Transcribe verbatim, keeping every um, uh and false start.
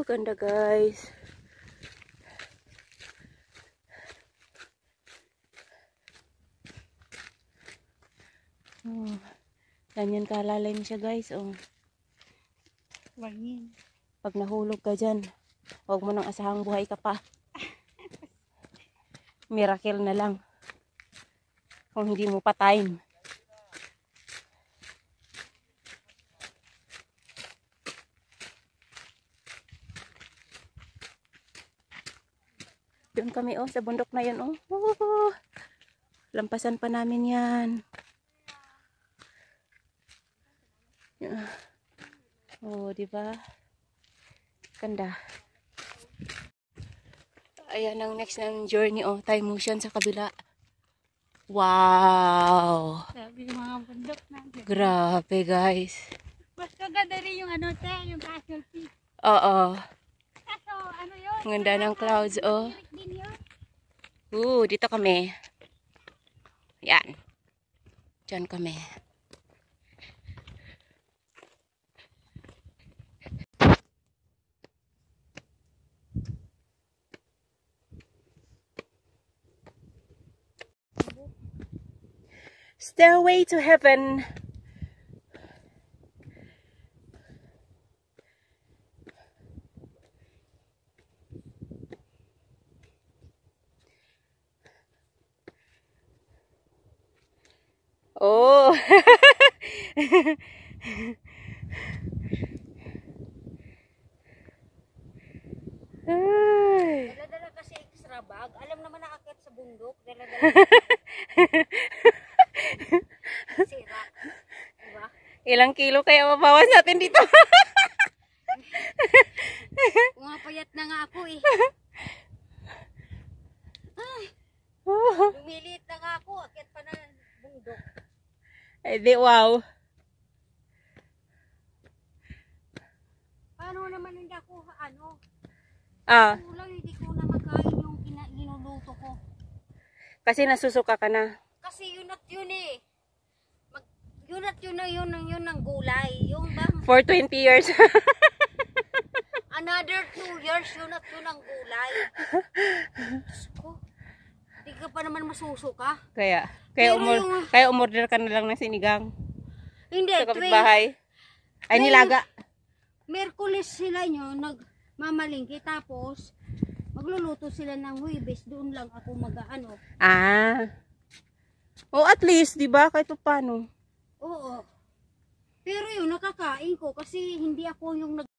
Oh, ganda guys. Oh, ganyan kalalim siya guys. Oh. Wangin. Pag nahulog ka dyan, huwag mo nang asahang buhay ka pa. Miracle na lang. Kung hindi mo patayin. Doon kami oh, sa bundok na yun oh. Oh, lampasan pa namin yan. Oh, di ba? Ganda. Ayan ang next ng journey oh, Thai motion sa kabila. Wow! Sabi yung mga bundok natin. Grabe guys. Mas kaganda rin yung ano te, yung castle peak. Oo. Kaso ano yun? Ang ganda ng clouds oh. Din yun. Uh, dito kami. Yan. Diyan kami. Stairway to heaven. Oh. Dala-dala kasi extra bag. Alam naman nakakit sa bundok. Dala-dala. Sira. Diba? Ilang kilo kaya mabawas natin dito? Pumapayat na nga ako eh. Ay. Lumilit na nga ako. Akit pa na bundok. Eh di wow. Paano naman hindi ako ano? Ah, Kulang hindi ko na makain yung ina ginuluto ko. kasi nasusuka ka na. Kasi yun at yun eh. Mag, yun at yun na yun ang yun ng gulay. Yung bang For twenty years. another two years yun at yun ang gulay. Diyos ko. Hindi ka pa naman masusuka. Kaya, kaya, Pero umor, yung- kaya umorder ka na lang ng sinigang. Hindi, Sa tuwing kapitbahay. Ay, tuwing- nilaga. Merkulis sila nyo nagmamalingki tapos magluluto sila ng Huwebes. Doon lang ako mag-ano. Ah. Oh, at least, di ba? Kahit pa paano. Oo. Pero yun, nakakain ko kasi hindi ako yung nag